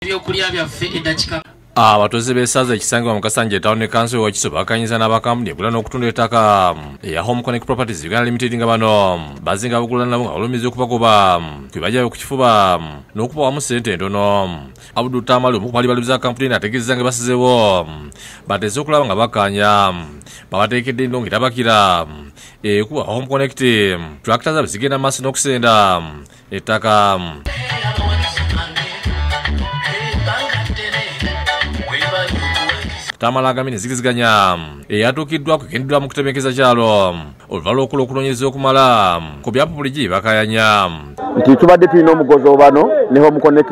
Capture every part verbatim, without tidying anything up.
ebyokulya byaffe edakika abatuuze b'essaza ekisangibwa mu Kasanje Town Council wa Kiso bakanyiza n'abakampuni egula n'okutunda ettaka eya Home Connect Properties Uganda Limited nga bano bazinga abagula nabo nga balumiriza okubagoba kwebajayo ku kifuba n'okuba wamu ssente ntono. Abdul Tamali omu ku bali balubiza kampuni ategeezeza nga basizeewo bateese okulaba nga bakkaanya babateekedde endo ng'etabakira ekuba Home Connect tractor zaabwe zigenda maaso n'okusenda ettaka. Tamala agambye nezigiziganya eyatuukiddwa kugendeddwa mu kutebenkeza kyalo oluvannyuma lw'okukola okunoonyereza okumala ku byapupuligi bakayanya nti tubadde tulina omugozo bano ne Home Connect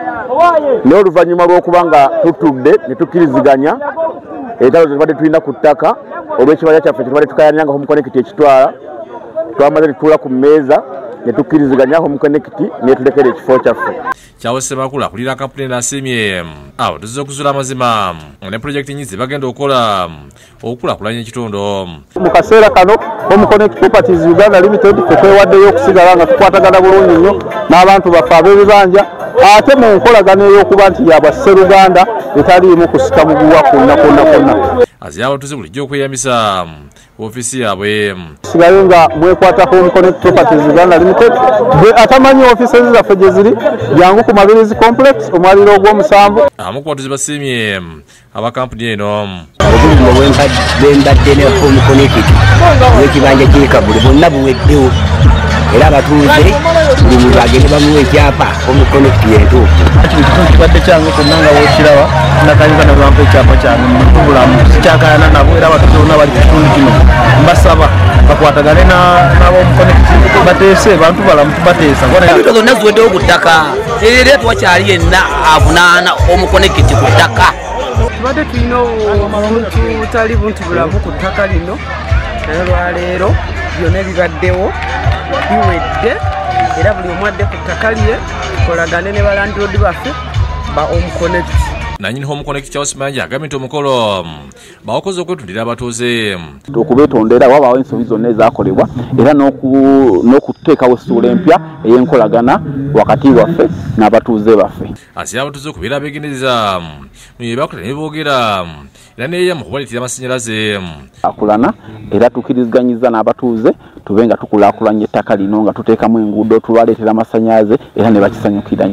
naye oluvannyuma lw'okuba nga tutudde ne tukkiriziganya entalo tubadde tulina ku ttaka olw'ekibanja kyaffe tubadde tukayanya nga Home Connect ekitwala twamaze tutuula ku mmeeza ne tukkiriziganya Home Connect netulekera ekifo kyaffe. Kyawose bakula kulira kampuni n'asiimye awo tuzze okuzuula amazima ne projekiti nnyingi bagenda okukola okukulakulanya ekitundu. Mu kaseera kano Home Connect Properties Uganda Limited tetwewaddeyo okusigala nga tukwatagana bulungi nnyo n'abantu baffe ab'ebibanja ate mu nkolagana ey'okuba nti yabwa Sseruganda etaliimu kusika muguwa kwonna kwonna kwonna. Azira abatuuze bulijjo okweyambisa ofisi yaabwe sigaye nga mwekwata Home Connect Properties Uganda Limited gwe atamanyi ofisi zaffe gye ziri jangu ku Mabirizi Complex omwaliro ogw'omusanvu. Abamu ku batuuze basiimye abakampuni eno obulimo bwembadde ne Home Connect n'ekibanja ky'ekabuli bonna buweddewo era abatuuze buli muntu agende bamuwa ekyapa Home Connect yentuufu. Kibadde kyange konna nga wekiraba nakayinza ne bampa ekyapa kyange mu bulamu sikyakayana nabo era abatuuze bonna bali ku kitundu kino mbasaba bakwatagane na Home Connect bateese bantu balamu tubateesa ebintu zonna ziweddewo ku ttaka era tewakyali yenna avunaana Home Connect ku ttaka. Tubadde tulina omuntu butali buntu bulamu ku ttaka lino naye olwaleero byonna ebibaddewo biwedde era buli omu adde ku ttaka lye tukolagane ne balandiroodi baffe ba Home Connect. Nanyini Home Connect Charles Mayanja agambye nti omukolo bawakoze okwetundira abatuuze okubetondera wabaawo ensobi zonna ezakolebwa era n'okuteekawo essuula empya ey'enkolagana wakati waffe n'abatuuze baffe. Asira abatuuze okubeera abeegendereza bye bakola ne boogera era neeyamu okubaleetera amasannyalaze akulana era tukkiriziganyiza n'abatuuze tube nga tukulaakulanya ettaka lino nga tuteekamu enguudo tubaleetera amasannyalaze era ne bakisanyukira.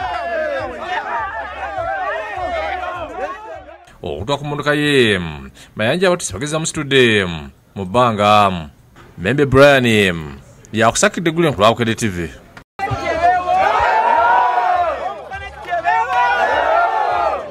Okutwa ku mmotoka ye Mayanja abatuuze bageza mu situde mu bbanga Membe Brian yakusakidde gule nkulaakukedde T V.